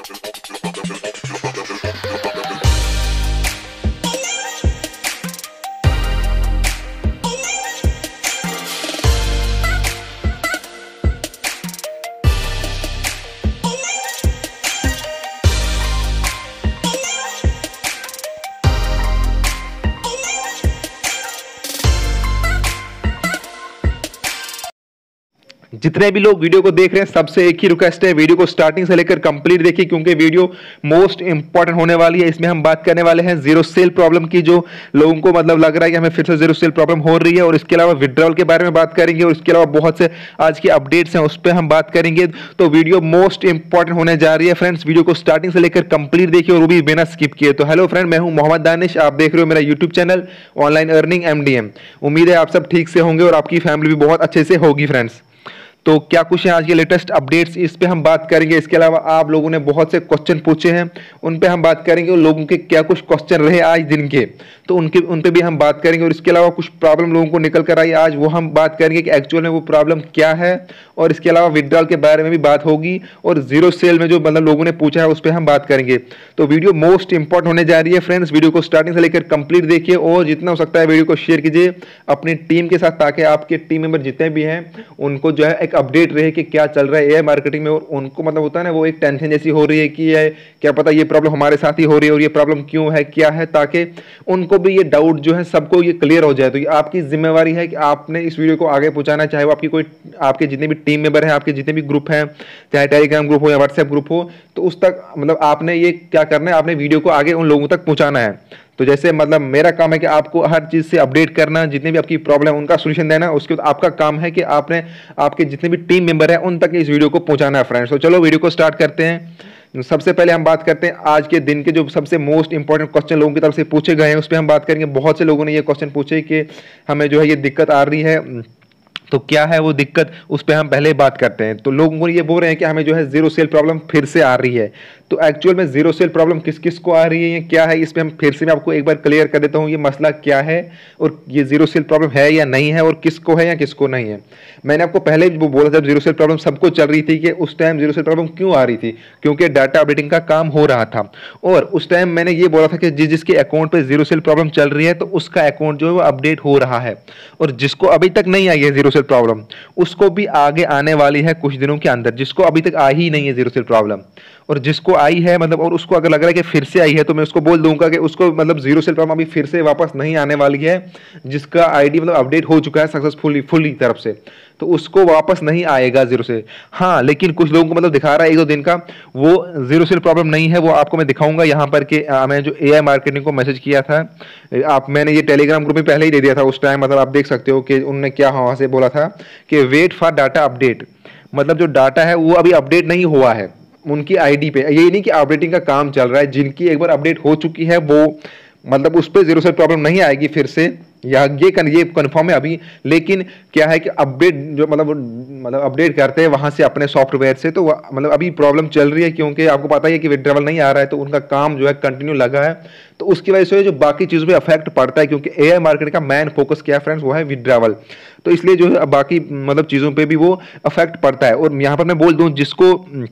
जितने भी लोग वीडियो को देख रहे हैं सबसे एक ही रिक्वेस्ट है, वीडियो को स्टार्टिंग से लेकर कंप्लीट देखिए, क्योंकि वीडियो मोस्ट इंपॉर्टेंट होने वाली है। इसमें हम बात करने वाले हैं जीरो सेल प्रॉब्लम की, जो लोगों को मतलब लग रहा है कि हमें फिर से जीरो सेल प्रॉब्लम हो रही है, और इसके अलावा विड्रॉल के बारे में बात करेंगे, और इसके अलावा बहुत से आज की अपडेट्स हैं उस पर हम बात करेंगे। तो वीडियो मोस्ट इंपॉर्टेंट होने जा रही है फ्रेंड्स, वीडियो को स्टार्टिंग से लेकर कंप्लीट देखिए और वो भी बिना स्किप किए। तो हेलो फ्रेंड, मैं हूं मोहम्मद दानिश, आप देख रहे हो मेरा YouTube channel online earning MDM। उम्मीद है आप सब ठीक से होंगे और आपकी फैमिली भी बहुत अच्छे से होगी फ्रेंड्स। तो क्या कुछ है आज के लेटेस्ट अपडेट्स, इस पे हम बात करेंगे। इसके अलावा आप लोगों ने बहुत से क्वेश्चन पूछे हैं, उन पे हम बात करेंगे। और लोगों के क्या कुछ क्वेश्चन रहे आज दिन के, तो उन पे भी हम बात करेंगे। और इसके अलावा कुछ प्रॉब्लम लोगों को निकल कर आई आज, वो हम बात करेंगे कि एक्चुअल में वो प्रॉब्लम क्या है। और इसके अलावा विड्रॉल के बारे में भी बात होगी, और जीरो सेल में जो मतलब लोगों ने पूछा है उस पर हम बात करेंगे। तो वीडियो मोस्ट इंपॉर्टेंट होने जा रही है फ्रेंड्स, वीडियो को स्टार्टिंग से लेकर कंप्लीट देखिए, और जितना हो सकता है वीडियो को शेयर कीजिए अपनी टीम के साथ, ताकि आपके टीम मेंबर जितने भी हैं उनको जो है एक अपडेट रहे कि क्या चल रहा है AI मार्केटिंग में। और उनको मतलब होता है ना, वो एक टेंशन जैसी हो रही है कि ये क्या पता ये प्रॉब्लम हमारे साथ ही हो रही है, और ये प्रॉब्लम क्यों है, क्या है, ताकि उनको भी ये डाउट जो है सबको ये क्लियर हो जाए। तो ये आपकी जिम्मेवारी है कि आपने इस वीडियो को आगे पहुंचाना, चाहे वो आपके जितने भी टीम मेंबर हैं, आपके जितने भी ग्रुप हैं, चाहे टेलीग्राम ग्रुप हो या व्हाट्सएप ग्रुप हो, तो उस तक मतलब आपने ये क्या करना है, आपने वीडियो को आगे उन लोगों तक पहुंचाना है। तो जैसे मतलब मेरा काम है कि आपको हर चीज़ से अपडेट करना, जितने भी आपकी प्रॉब्लम है उनका सोल्यूशन देना। उसके बाद आपका काम है कि आपने आपके जितने भी टीम मेंबर हैं उन तक इस वीडियो को पहुंचाना है फ्रेंड्स। तो चलो वीडियो को स्टार्ट करते हैं। सबसे पहले हम बात करते हैं आज के दिन के जो सबसे मोस्ट इंपॉर्टेंट क्वेश्चन लोगों की तरफ से पूछे गए हैं, उस पर हम बात करेंगे। बहुत से लोगों ने ये क्वेश्चन पूछे कि हमें जो है ये दिक्कत आ रही है, तो क्या है वो दिक्कत, उस पर हम पहले बात करते हैं। तो लोगों को ये बोल रहे हैं कि हमें जो है जीरो सेल प्रॉब्लम फिर से आ रही है। तो एक्चुअल में जीरो सेल प्रॉब्लम किस किस को आ रही है, ये क्या है, इस पे हम फिर से मैं आपको एक बार क्लियर कर देता हूँ ये मसला क्या है, और ये जीरो सेल प्रॉब्लम है या नहीं है, और किसको है या किसको नहीं है। मैंने आपको पहले वो बोला था जीरो सेल प्रॉब्लम सबको चल रही थी, कि उस टाइम जीरो सेल प्रॉब्लम क्यों आ रही थी, क्योंकि डाटा अपडेटिंग का काम हो रहा था। और उस टाइम मैंने ये बोला था कि जिसके अकाउंट पे जीरो सेल प्रॉब्लम चल रही है, तो उसका अकाउंट जो है वो अपडेट हो रहा है, और जिसको अभी तक नहीं आई है जीरो सेल प्रॉब्लम, उसको भी आगे आने वाली है कुछ दिनों के अंदर। जिसको अभी तक आई ही नहीं है जीरो सेल प्रॉब्लम, और जिसको आई है मतलब, और उसको अगर लग रहा है कि फिर से आई है, तो मैं उसको बोल दूंगा कि उसको मतलब जीरो सेल प्रॉब्लम अभी फिर से वापस नहीं आने वाली है। जिसका आईडी मतलब अपडेट हो चुका है सक्सेसफुली फुली तरफ से, तो उसको वापस नहीं आएगा जीरो से। हाँ, लेकिन कुछ लोगों को मतलब दिखा रहा है 1-2 दिन का, वो जीरो सेल प्रॉब्लम नहीं है। वो आपको मैं दिखाऊंगा यहाँ पर कि मैं जो AI मार्केटिंग को मैसेज किया था, मैंने ये टेलीग्राम ग्रुप में पहले ही दे दिया था उस टाइम। मतलब आप देख सकते हो कि उन्होंने क्या वहाँ से बोला था कि वेट फॉर डाटा अपडेट, मतलब जो डाटा है वो अभी अपडेट नहीं हुआ है उनकी आईडी पे। ये नहीं कि अपडेटिंग का काम चल रहा है, जिनकी एक बार अपडेट हो चुकी है वो मतलब उस पर जीरो सेल प्रॉब्लम नहीं आएगी फिर से, या ये कन्फर्म है अभी। लेकिन क्या है कि अपडेट जो मतलब अपडेट करते हैं वहाँ से अपने सॉफ्टवेयर से, तो मतलब अभी प्रॉब्लम चल रही है, क्योंकि आपको पता ही है कि विड्रॉवल नहीं आ रहा है, तो उनका काम जो है कंटिन्यू लगा है। तो उसकी वजह से जो बाकी चीज़ों पे अफेक्ट पड़ता है, क्योंकि AI मार्केट का मेन फोकस क्या है फ्रेंड्स, वो है विड्रॉवल। तो इसलिए जो है बाकी मतलब चीज़ों पर भी वो अफेक्ट पड़ता है। और यहाँ पर मैं बोल दूँ, जिसको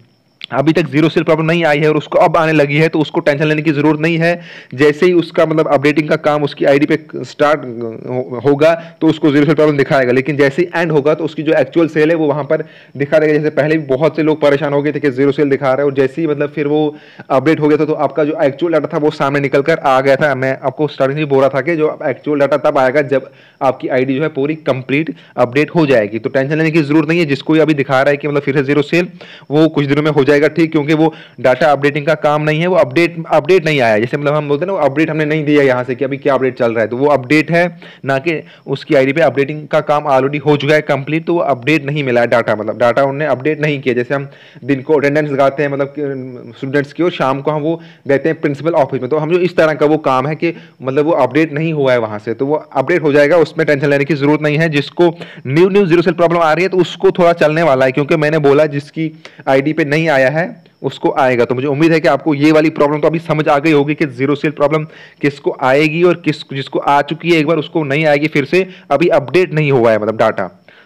अभी तक जीरो सेल प्रॉब्लम नहीं आई है और उसको अब आने लगी है, तो उसको टेंशन लेने की जरूरत नहीं है। जैसे ही उसका मतलब अपडेटिंग का काम उसकी आईडी पे स्टार्ट होगा, तो उसको जीरो सेल प्रॉब्लम दिखाएगा। लेकिन जैसे ही एंड होगा, तो उसकी जो एक्चुअल सेल है वो वहां पर दिखा देगा। जैसे पहले भी बहुत से लोग परेशान हो गए थे कि जीरो सेल दिखा रहा है, और जैसे ही मतलब फिर वो अपडेट हो गया था, तो आपका जो एक्चुअल डाटा था वो सामने निकल कर आ गया था। मैं आपको स्टार्टिंग से बोल रहा था कि जो एक्चुअल डाटा तब आएगा जब आपकी आईडी जो है पूरी कंप्लीट अपडेट हो जाएगी। तो टेंशन लेने की जरूरत नहीं है। जिसको अभी दिखा रहा है कि मतलब फिर से जीरो सेल, वो कुछ दिनों में हो जाएगा ठीक, क्योंकि वो डाटा अपडेटिंग का काम नहीं है, वो अपडेट नहीं आया। जैसे मतलब हम बोलते हैं ना, अपडेट हमने नहीं दिया यहाँ से कि अभी क्या अपडेट चल रहा है, तो वो अपडेट है ना कि उसकी आईडी पे अपडेटिंग का काम ऑलरेडी हो चुका है कंप्लीट, तो वो अपडेट नहीं मिला है डाटा, मतलब डाटा उन्होंने अपडेट नहीं किया। जैसे हम दिन को अटेंडेंस लगाते हैं मतलब स्टूडेंट्स की, और शाम को हम वो देते हैं प्रिंसिपल ऑफिस में, तो हम जो इस तरह का वो काम है कि मतलब वो अपडेट नहीं हुआ है वहाँ से, तो वो अपडेट हो जाएगा, उसमें टेंशन लेने की जरूरत नहीं है। जिसको न्यू जीरो सेल प्रॉब्लम आ रही है, तो उसको थोड़ा चलने वाला है, क्योंकि मैंने बोला जिसकी आईडी पे नहीं आया है उसको आएगा। तो मुझे उम्मीद है कि आपको ये वाली प्रॉब्लम तो अभी समझ आ गई होगी कि जीरो सेल प्रॉब्लम किसको आएगी, और जिसको आ चुकी है एक बार उसको नहीं आएगी फिर से, अभी अपडेट नहीं हुआ है मतलब डाटा।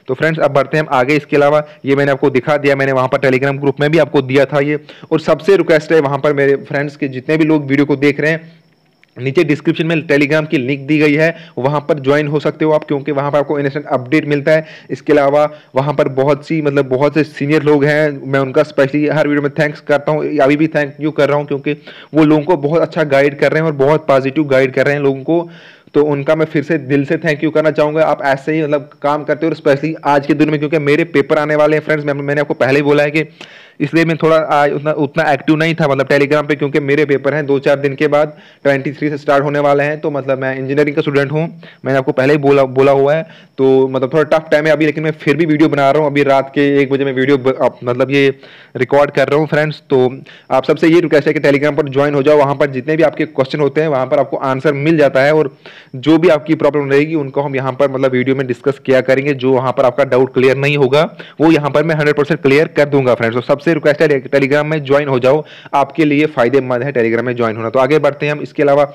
तो फ्रेंड्स अब बढ़ते हैं हम आगे। इसके अलावा ये मैंने आपको दिखा दिया, मैंने वहाँ पर टेलीग्राम ग्रुप में भी आपको दिया था ये। और सबसे रिक्वेस्ट है वहाँ पर मेरे फ्रेंड्स के जितने भी लोग वीडियो को देख रहे हैं, नीचे डिस्क्रिप्शन में टेलीग्राम की लिंक दी गई है, वहां पर ज्वाइन हो सकते हो आप, क्योंकि वहां पर आपको इंस्टेंट अपडेट मिलता है। इसके अलावा वहां पर बहुत से सीनियर लोग हैं, मैं उनका स्पेशली हर वीडियो में थैंक्स करता हूं, अभी भी थैंक यू कर रहा हूं, क्योंकि वो लोगों को बहुत अच्छा गाइड कर रहे हैं और बहुत पॉजिटिव गाइड कर रहे हैं लोगों को। तो उनका मैं फिर से दिल से थैंक यू करना चाहूंगा। आप ऐसे ही काम करते हो, स्पेशली आज के दिन में, क्योंकि मेरे पेपर आने वाले हैं फ्रेंड्स। मैंने आपको पहले ही बोला है कि इसलिए मैं थोड़ा उतना एक्टिव नहीं था टेलीग्राम पे, क्योंकि मेरे पेपर हैं 2-4 दिन के बाद 23 से स्टार्ट होने वाले हैं। तो मैं इंजीनियरिंग का स्टूडेंट हूँ, मैंने आपको पहले ही बोला हुआ है। तो थोड़ा टफ टाइम है अभी, लेकिन मैं फिर भी वीडियो बना रहा हूँ। अभी रात के 1 बजे मैं वीडियो ये रिकॉर्ड कर रहा हूँ फ्रेंड्स। तो आप सबसे ये रिक्वेस्ट है कि टेलीग्राम पर ज्वाइन हो जाओ, वहाँ पर जितने भी आपके क्वेश्चन होते हैं वहाँ पर आपको आंसर मिल जाता है, और जो भी आपकी प्रॉब्लम रहेगी उनको हम यहाँ पर वीडियो में डिस्कस किया करेंगे। जो वहाँ पर आपका डाउट क्लियर नहीं होगा वो यहाँ पर मैं 100% क्लियर कर दूंगा फ्रेंड्स। तो सबसे रिक्वेस्ट है टेलीग्राम में ज्वाइन हो जाओ, आपके लिए फायदेमंद है टेलीग्राम में ज्वाइन होना। तो आगे बढ़ते हैं हम। इसके अलावा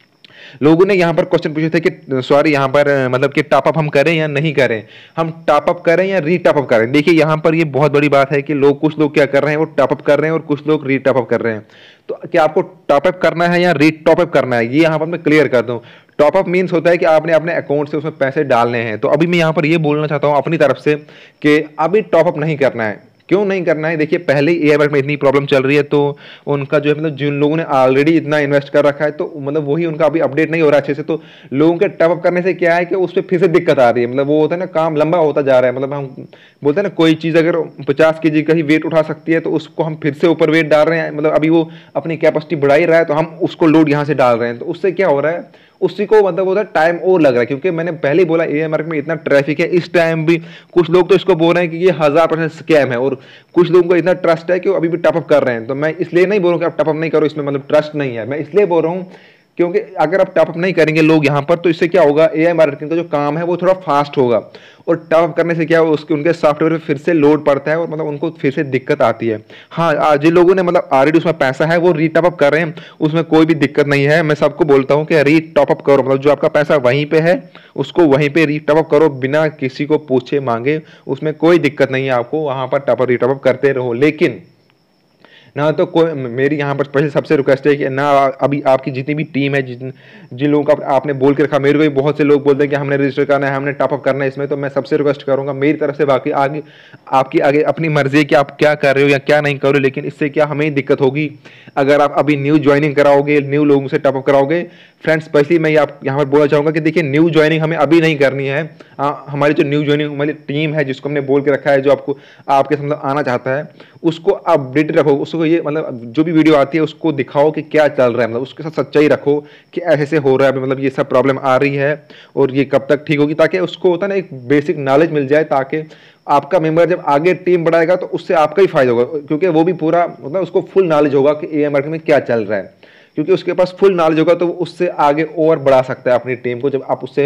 लोगों ने यहाँ पर क्वेश्चन पूछे थे कि सॉरी यहाँ पर कि टॉपअप हम करें या नहीं करें, हम टॉपअप करें या री टॉपअप करें। देखिए यहाँ पर ये बहुत बड़ी बात है कि कुछ लोग क्या कर रहे हैं, वो टॉपअप कर रहे हैं और कुछ लोग री टॉपअप कर रहे हैं। तो क्या आपको टॉपअप करना है या री टॉपअप करना है, ये यहाँ पर मैं क्लियर कर दूं। टॉपअप मीन्स होता है कि आपने अपने अकाउंट से उसमें पैसे डालने हैं। तो अभी मैं यहाँ पर ये बोलना चाहता हूँ अपनी तरफ से कि अभी टॉपअप नहीं करना है। क्यों नहीं करना है? देखिए पहले ही एआई में इतनी प्रॉब्लम चल रही है, तो उनका जो है जिन लोगों ने ऑलरेडी इतना इन्वेस्ट कर रखा है, तो वही उनका अभी अपडेट नहीं हो रहा अच्छे से। तो लोगों के टॉपअप करने से क्या है कि उस पर फिर से दिक्कत आ रही है। वो होता है ना, काम लंबा होता जा रहा है। हम बोलते हैं ना, कोई चीज़ अगर 50 kg का ही वेट उठा सकती है, तो उसको हम फिर से ऊपर वेट डाल रहे हैं। अभी वो अपनी कैपेसिटी बढ़ा ही रहा है, तो हम उसको लोड यहाँ से डाल रहे हैं। तो उससे क्या हो रहा है, उसी को होता है टाइम और लग रहा है। क्योंकि मैंने पहले ही बोला एआई मार्केट में इतना ट्रैफिक है, इस टाइम भी कुछ लोग तो इसको बोल रहे हैं कि ये 1000% स्कैम है, और कुछ लोगों को इतना ट्रस्ट है कि वो अभी भी टॉपअप कर रहे हैं। तो मैं इसलिए नहीं बोल रहा हूँ कि आप टॉपअप नहीं करो, इसमें ट्रस्ट नहीं है। मैं इसलिए बोल रहा हूँ क्योंकि अगर आप टॉपअप नहीं करेंगे लोग यहाँ पर, तो इससे क्या होगा, एआई मार्केटिंग का जो काम है वो थोड़ा फास्ट होगा। और टॉपअप करने से क्या होगा, उनके सॉफ्टवेयर पे फिर से लोड पड़ता है, और उनको फिर से दिक्कत आती है। हाँ, जिन लोगों ने ऑलरेडी उसमें पैसा है वो री टॉपअप कर रहे हैं, उसमें कोई भी दिक्कत नहीं है। मैं सबको बोलता हूँ कि री टॉपअप करो, जो आपका पैसा वहीं पे है उसको वहीं पे री टॉपअप करो, बिना किसी को पूछे मांगे। उसमें कोई दिक्कत नहीं है, आपको वहां पर री टॉपअप करते रहो। लेकिन ना तो कोई, मेरी यहाँ पर पहले सबसे रिक्वेस्ट है कि ना अभी आपकी जितनी भी टीम है, जिन लोगों का आपने बोल के रखा, मेरे को भी बहुत से लोग बोलते हैं कि हमने रजिस्टर करना है, हमने टॉपअप करना है इसमें। तो मैं सबसे रिक्वेस्ट करूंगा मेरी तरफ से, बाकी आगे आपकी आगे अपनी मर्जी है कि आप क्या कर रहे हो या क्या नहीं कर रहे हो। लेकिन इससे क्या हमें दिक्कत होगी अगर आप अभी न्यू ज्वाइनिंग कराओगे, न्यू लोगों से टॉपअप कराओगे। फ्रेंड्स स्पेशली मैं आप यहाँ पर बोलना चाहूँगा कि देखिए न्यू ज्वाइनिंग हमें अभी नहीं करनी है। हमारी जो न्यू ज्वाइनिंग हमारी टीम है, जिसको हमने बोल के रखा है, जो आपको आपके आना चाहता है, उसको अपडेट रखो। उसको ये जो भी वीडियो आती है उसको दिखाओ कि क्या चल रहा है, उसके साथ सच्चाई रखो कि ऐसे हो रहा है, ये सब प्रॉब्लम आ रही है और ये कब तक ठीक होगी, ताकि उसको होता है ना एक बेसिक नॉलेज मिल जाए, ताकि आपका मेंबर जब आगे टीम बढ़ाएगा तो उससे आपका ही फायदा होगा। क्योंकि वो भी पूरा उसको फुल नॉलेज होगा कि एआई मार्केट में क्या चल रहा है। क्योंकि उसके पास फुल नॉलेज होगा तो उससे आगे और बढ़ा सकता है अपनी टीम को। जब आप उससे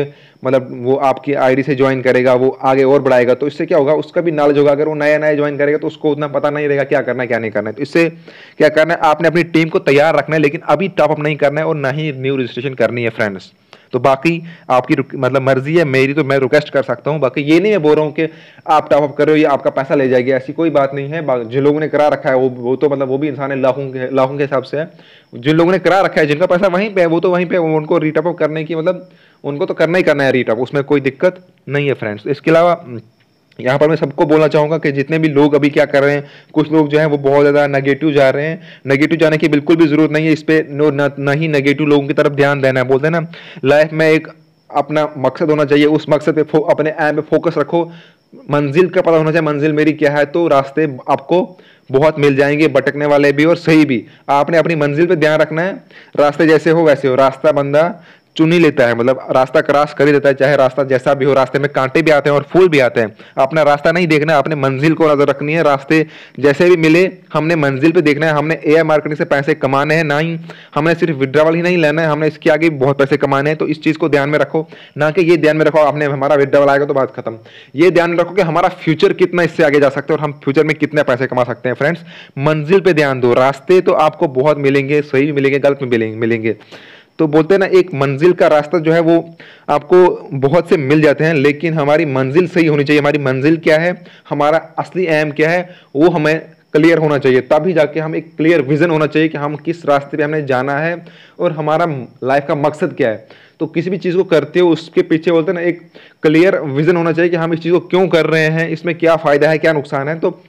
वो आपकी आईडी से ज्वाइन करेगा, वो आगे और बढ़ाएगा, तो इससे क्या होगा, उसका भी नॉलेज होगा। अगर वो नया ज्वाइन करेगा तो उसको उतना पता नहीं रहेगा क्या करना है क्या नहीं करना है। तो इससे क्या करना है, आपने अपनी टीम को तैयार रखना है, लेकिन अभी टॉपअप नहीं करना है और ना ही न्यू रजिस्ट्रेशन करनी है फ्रेंड्स। तो बाकी आपकी मर्जी है, मेरी तो मैं रिक्वेस्ट कर सकता हूं। बाकी ये नहीं मैं बोल रहा हूं कि आप टॉपअप करो या आपका पैसा ले जाएगी, ऐसी कोई बात नहीं है। जिन लोगों ने करा रखा है वो तो वो भी इंसान है, लाखों के हिसाब से है। जिन लोगों ने करा रखा है, जिनका पैसा वहीं पे है, वो तो वहीं पे, उनको रीटॉपअप करने की उनको तो करना ही करना है रीटॉप, उसमें कोई दिक्कत नहीं है फ्रेंड्स। इसके अलावा यहाँ पर मैं सबको बोलना चाहूँगा कि जितने भी लोग अभी क्या कर रहे हैं, कुछ लोग जो हैं वो बहुत ज़्यादा नेगेटिव जा रहे हैं। नेगेटिव जाने की बिल्कुल भी ज़रूरत नहीं है, इस पर ना ही नेगेटिव लोगों की तरफ ध्यान देना है। बोलते हैं ना, लाइफ में एक अपना मकसद होना चाहिए, उस मकसद पे अपने एम पे फोकस रखो। मंजिल का पता होना चाहिए, मंजिल मेरी क्या है, तो रास्ते आपको बहुत मिल जाएंगे, भटकने वाले भी और सही भी। आपने अपनी मंजिल पे ध्यान रखना है, रास्ते जैसे हो वैसे हो। रास्ता बंदा चुन ही लेता है, रास्ता क्रॉस कर ही देता है, चाहे रास्ता जैसा भी हो। रास्ते में कांटे भी आते हैं और फूल भी आते हैं। अपना रास्ता नहीं देखना है, अपने मंजिल को नजर रखनी है। रास्ते जैसे भी मिले, हमने मंजिल पे देखना है। हमने एआई मार्केटिंग से पैसे कमाने हैं, ना ही हमने सिर्फ विड्रॉवल ही नहीं लेना है, हमने इसके आगे बहुत पैसे कमाने हैं। तो इस चीज को ध्यान में रखो, ना कि ये ध्यान में रखो आपने हमारा विड्रॉवल आएगा तो बात खत्म। ये ध्यान में रखो कि हमारा फ्यूचर कितना इससे आगे जा सकते हैं और हम फ्यूचर में कितने पैसे कमा सकते हैं। फ्रेंड्स मंजिल पे ध्यान दो, रास्ते तो आपको बहुत मिलेंगे, सही भी मिलेंगे, गलत भी मिलेंगे। तो तो बोलते हैं ना, एक मंजिल का रास्ता जो है वो आपको बहुत से मिल जाते हैं, लेकिन हमारी मंजिल सही होनी चाहिए। हमारी मंजिल क्या है, हमारा असली एम क्या है, वो हमें क्लियर होना चाहिए। तभी जाके हम एक क्लियर विजन होना चाहिए कि हम किस रास्ते पे हमने जाना है और हमारा लाइफ का मकसद क्या है। तो किसी भी चीज़ को करते हो उसके पीछे बोलते हैं ना एक क्लियर विजन होना चाहिए कि हम इस चीज़ को क्यों कर रहे हैं, इसमें क्या फ़ायदा है, क्या नुकसान है। तो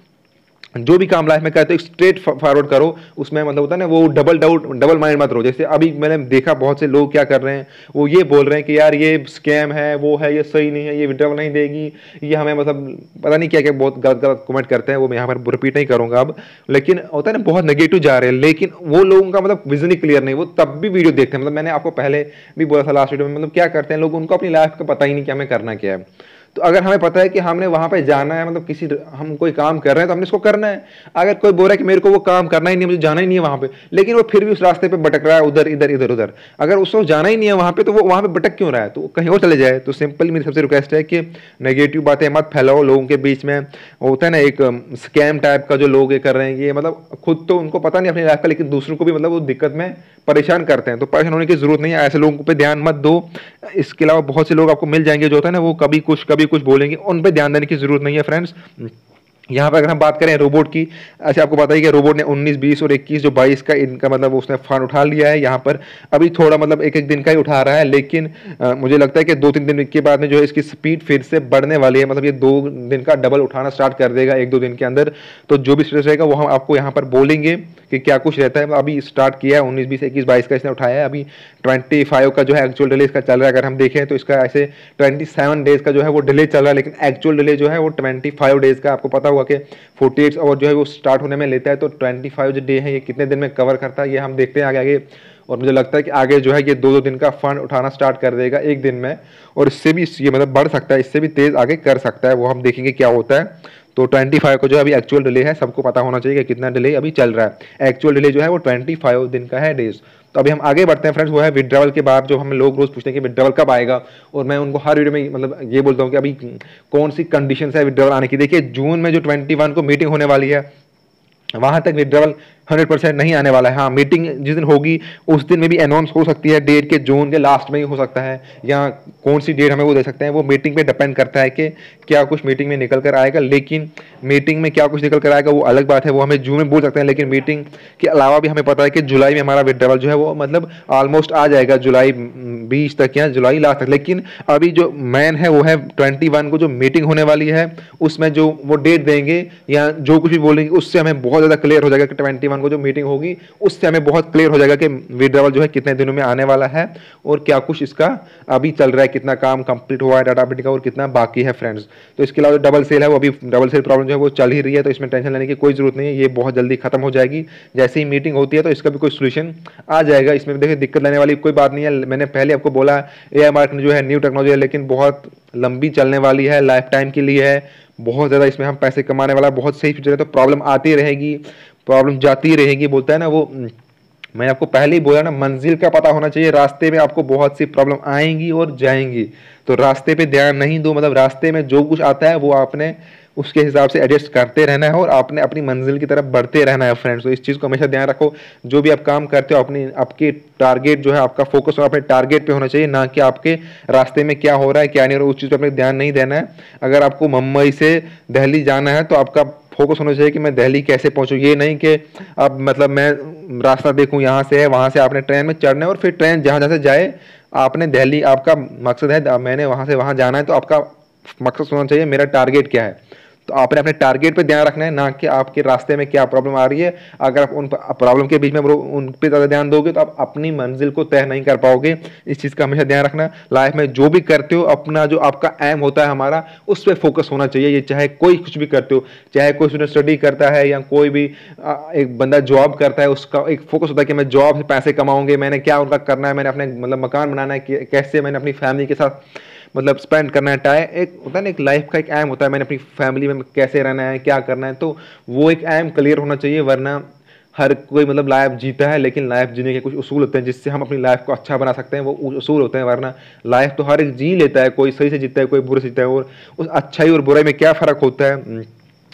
जो भी काम लाइफ में करते हो स्ट्रेट फॉरवर्ड करो, उसमें मतलब होता है ना वो डबल माइंड मत रहो। जैसे अभी मैंने देखा बहुत से लोग क्या कर रहे हैं, वो ये बोल रहे हैं कि यार ये स्कैम है, वो है, ये सही नहीं है, ये विड्रॉल नहीं देगी, ये हमें मतलब पता नहीं क्या क्या बहुत गलत गलत कमेंट करते हैं। वो मैं यहाँ पर रिपीट नहीं करूंगा अब, लेकिन होता है ना बहुत नेगेटिव जा रहे हैं, लेकिन वो लोगों का मतलब विजन ही क्लियर नहीं, वो तब भी वीडियो देखते हैं। मतलब मैंने आपको पहले भी बोला था लास्ट वीडियो में, मतलब क्या करते हैं लोग, उनको अपनी लाइफ का पता ही नहीं कि हमें करना क्या है। तो अगर हमें पता है कि हमने वहां पे जाना है, मतलब किसी हम कोई काम कर रहे हैं तो हमने इसको करना है। अगर कोई बोल रहा है कि मेरे को वो काम करना ही नहीं, मुझे जाना ही नहीं है वहां पे, लेकिन वो फिर भी उस रास्ते पे भटक रहा है, उधर इधर इधर उधर, अगर उसको जाना ही नहीं है वहां पे, तो वो वहां पे भटक क्यों रहा है, तो कहीं और चले जाए। तो सिंपल मेरी सबसे रिक्वेस्ट है कि नेगेटिव बातें मत फैलाओ लोगों के बीच में। होता है ना एक स्कैम टाइप का जो लोग ये कर रहे हैं, ये मतलब खुद तो उनको पता नहीं अपनी लाइफ का, लेकिन दूसरों को भी मतलब वो दिक्कत में परेशान करते हैं। तो परेशान होने की जरूरत नहीं है, ऐसे लोगों पे ध्यान मत दो। इसके अलावा बहुत से लोग आपको मिल जाएंगे जो होता है ना वो कभी कुछ बोलेंगे, उन पे ध्यान देने की जरूरत नहीं है फ्रेंड्स। यहाँ पर अगर हम बात करें रोबोट की, अच्छा आपको पता ही कि रोबोट ने 19, 20 और 21 जो 22 का इनका मतलब उसने फंड उठा लिया है। यहाँ पर अभी थोड़ा मतलब एक एक दिन का ही उठा रहा है, लेकिन मुझे लगता है कि 2-3 दिन के बाद में जो है इसकी स्पीड फिर से बढ़ने वाली है। मतलब ये 2 दिन का डबल उठाना स्टार्ट कर देगा 1-2 दिन के अंदर। तो जो भी स्टेटस रहेगा वो हम आपको यहाँ पर बोलेंगे कि क्या कुछ रहता है। अभी स्टार्ट किया है 19, 20, 21, 22 का इसने उठाया है। अभी 25 का जो है एक्चुअल डिले इसका चल रहा है। अगर हम देखें तो इसका ऐसे 27 डेज का जो है वो डिले चल रहा है, लेकिन एक्चुअल डिले जो है वो 25 डेज का। आपको पता होगा कि 48 आवर जो है वो स्टार्ट होने में लेता है, तो 25 जो डे है ये कितने दिन में कवर करता है ये हम देखते हैं आगे आगे। और मुझे लगता है कि आगे जो है ये 2-2 दिन का फंड उठाना स्टार्ट कर देगा एक दिन में, और इससे भी ये मतलब बढ़ सकता है, इससे भी तेज आगे कर सकता है, वो हम देखेंगे क्या होता है। तो 25 को जो अभी एक्चुअल डिले है, सबको पता होना चाहिए कि कितना डिले अभी चल रहा है। एक्चुअल डिले जो है वो 25 दिन का है डेज। तो अभी हम आगे बढ़ते हैं फ्रेंड्स, वो है विड्रॉवल के बाद जो हमें लोग रोज पूछते हैं कि विड्रॉवल कब आएगा, और मैं उनको हर वीडियो में मतलब ये बोलता हूँ कि अभी कौन सी कंडीशन है विड्रॉवल आने की। देखिए जून में जो 21 को मीटिंग होने वाली है, वहां तक विड्रॉवल 100% नहीं आने वाला है। हाँ, मीटिंग जिस दिन होगी उस दिन में भी अनाउंस हो सकती है डेट के, जून के लास्ट में ही हो सकता है, या कौन सी डेट हमें वो दे सकते हैं, वो मीटिंग पे डिपेंड करता है कि क्या कुछ मीटिंग में निकल कर आएगा। लेकिन मीटिंग में क्या कुछ निकल कर आएगा वो अलग बात है, वो हमें जून में बोल सकते हैं। लेकिन मीटिंग के अलावा भी हमें पता है कि जुलाई में हमारा विड्रॉवल जो है वो मतलब ऑलमोस्ट आ जाएगा, जुलाई 20 तक या जुलाई लास्ट तक। लेकिन अभी जो मैन है वो है 21 को जो मीटिंग होने वाली है, उसमें जो वो डेट देंगे या जो कुछ भी बोलेंगे उससे हमें बहुत ज़्यादा क्लियर हो जाएगा कि 21 को जो मीटिंग होगी उससे हमें बहुत क्लियर हो जाएगा कि विड्रॉवल जो है कितने दिनों में आने वाला है, और क्या कुछ इसका अभी चल रहा है, कितना काम कंप्लीट हुआ है डाटा अपडेट का और कितना बाकी है फ्रेंड्स। तो इसके अलावा डबल सेल है, वो अभी डबल सेल प्रॉब्लम जो है वो चल ही रही है, तो इसमें टेंशन लेने की कोई जरूरत नहीं है, ये बहुत जल्दी खत्म हो जाएगी। जैसे ही मीटिंग होती है तो इसका भी कोई सोल्यूशन आ जाएगा। इसमें देखिए दिक्कत लेने वाली कोई बात नहीं है। मैंने पहले आपको बोला AI मार्केट जो है न्यू टेक्नोलॉजी है, लेकिन बहुत लंबी चलने वाली है, लाइफ टाइम के लिए है, बहुत ज़्यादा इसमें हम पैसे कमाने वाला, बहुत सही फीचर है। तो प्रॉब्लम आती रहेगी, प्रॉब्लम जाती रहेगी, बोलता है ना वो। मैं आपको पहले ही बोला ना, मंजिल का पता होना चाहिए। रास्ते में आपको बहुत सी प्रॉब्लम आएंगी और जाएंगी, तो रास्ते पे ध्यान नहीं दो। मतलब रास्ते में जो कुछ आता है वो आपने उसके हिसाब से एडजस्ट करते रहना है और आपने अपनी मंजिल की तरफ बढ़ते रहना है फ्रेंड्स। तो इस चीज़ को हमेशा ध्यान रखो, जो भी आप काम करते हो अपनी आपके टारगेट जो है, आपका फोकस अपने टारगेट पे होना चाहिए, ना कि आपके रास्ते में क्या हो रहा है क्या नहीं हो रहा है, उस चीज़ पर अपने ध्यान नहीं देना है। अगर आपको मुंबई से दिल्ली जाना है तो आपका फोकस होना चाहिए कि मैं दिल्ली कैसे पहुंचूं। ये नहीं कि अब मतलब मैं रास्ता देखूं यहाँ से है, वहाँ से आपने ट्रेन में चढ़ना है और फिर ट्रेन जहाँ जहाँ से जाए आपने दिल्ली, आपका मकसद है मैंने वहाँ से वहाँ जाना है, तो आपका मकसद होना चाहिए मेरा टारगेट क्या है। तो आपने अपने टारगेट पे ध्यान रखना है, ना कि आपके रास्ते में क्या प्रॉब्लम आ रही है। अगर आप उन प्रॉब्लम के बीच में उन पे ज़्यादा ध्यान दोगे तो आप अपनी मंजिल को तय नहीं कर पाओगे। इस चीज़ का हमेशा ध्यान रखना। लाइफ में जो भी करते हो अपना जो आपका एम होता है हमारा, उस पर फोकस होना चाहिए। ये चाहे कोई कुछ भी करते हो, चाहे कोई स्टूडेंट स्टडी करता है या कोई भी एक बंदा जॉब करता है, उसका एक फोकस होता है कि मैं जॉब से पैसे कमाऊंगे, मैंने क्या उनका करना है, मैंने अपने मतलब मकान बनाना है, कैसे मैंने अपनी फैमिली के साथ मतलब स्पेंड करना है टाइम। एक होता है ना एक लाइफ का एक एम होता है, मैंने अपनी फैमिली में कैसे रहना है, क्या करना है, तो वो एक एम क्लियर होना चाहिए। वरना हर कोई मतलब लाइफ जीता है, लेकिन लाइफ जीने के कुछ उसूल होते हैं जिससे हम अपनी लाइफ को अच्छा बना सकते हैं, वो उसूल होते हैं। वरना लाइफ तो हर एक जी लेता है, कोई सही से जीता है, कोई बुरे से जीता है, और उस अच्छाई और बुराई में क्या फ़र्क होता है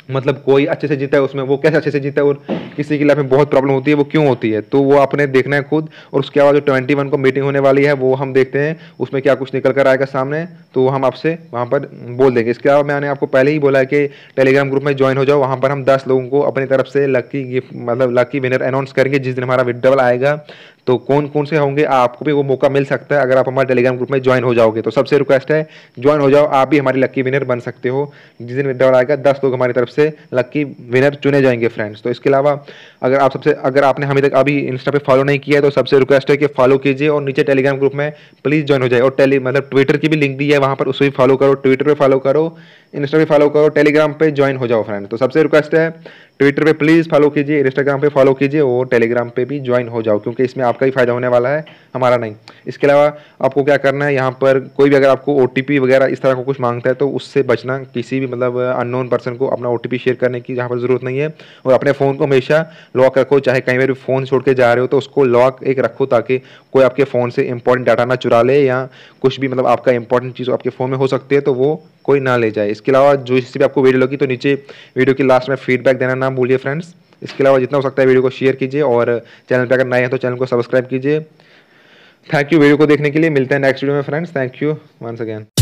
मतलब कोई अच्छे से जीता है उसमें, वो कैसे अच्छे से जीता है, और किसी की लाइफ में बहुत प्रॉब्लम होती है वो क्यों होती है, तो वो आपने देखना है खुद। और उसके बाद जो 21 को मीटिंग होने वाली है वो हम देखते हैं उसमें क्या कुछ निकल कर आएगा सामने, तो हम आपसे वहाँ पर बोल देंगे। इसके अलावा मैंने आपको पहले ही बोला है कि टेलीग्राम ग्रुप में ज्वाइन हो जाओ, वहाँ पर हम 10 लोगों को अपनी तरफ से लकी गिफ्ट मतलब लकी विनर अनाउंस करेंगे जिस दिन हमारा विड्रॉल आएगा। तो कौन कौन से होंगे आपको भी वो मौका मिल सकता है अगर आप हमारे टेलीग्राम ग्रुप में ज्वाइन हो जाओगे। तो सबसे रिक्वेस्ट है ज्वाइन हो जाओ, आप भी हमारी लकी विनर बन सकते हो। जिस दिन विड्रॉल आएगा 10 लोग हमारी तरफ से लकी विनर चुने जाएंगे फ्रेंड्स। तो इसके अलावा अगर आपने हमें तक अभी इंस्टा पे फॉलो नहीं किया है तो सबसे रिक्वेस्ट है कि फॉलो कीजिए और नीचे टेलीग्राम ग्रुप में प्लीज ज्वाइन हो जाए। और मतलब ट्विटर की भी लिंक दी है वहाँ पर, उसे भी फॉलो करो, ट्विटर पे फॉलो करो, इंस्टा पे फॉलो करो, टेलीग्राम पे ज्वाइन हो जाओ फ्रेंड। तो सबसे रिक्वेस्ट है ट्विटर पे प्लीज़ फॉलो कीजिए, इंस्टाग्राम पे फॉलो कीजिए और टेलीग्राम पे भी ज्वाइन हो जाओ, क्योंकि इसमें आपका ही फायदा होने वाला है, हमारा नहीं। इसके अलावा आपको क्या करना है, यहाँ पर कोई भी अगर आपको OTP वगैरह इस तरह का कुछ मांगता है तो उससे बचना, किसी भी मतलब अननोन पर्सन को अपना OTP शेयर करने की यहाँ पर ज़रूरत नहीं है। और अपने फ़ोन को हमेशा लॉक रखो, चाहे कहीं पर भी फ़ोन छोड़ के जा रहे हो तो उसको लॉक एक रखो ताकि कोई आपके फ़ोन से इंपॉर्टेंट डाटा ना चुरा ले, या कुछ भी मतलब आपका इंपॉर्टेंट चीज़ आपके फ़ोन में हो सकती है तो वो कोई ना ले जाए। इसके अलावा जो इससे भी आपको वीडियो लगी तो नीचे वीडियो की लास्ट में फीडबैक देना ना भूलिए फ्रेंड्स। इसके अलावा जितना हो सकता है वीडियो को शेयर कीजिए और चैनल पर अगर नए हैं तो चैनल को सब्सक्राइब कीजिए। थैंक यू वीडियो को देखने के लिए, मिलते हैं नेक्स्ट वीडियो में friends. Thank you once again.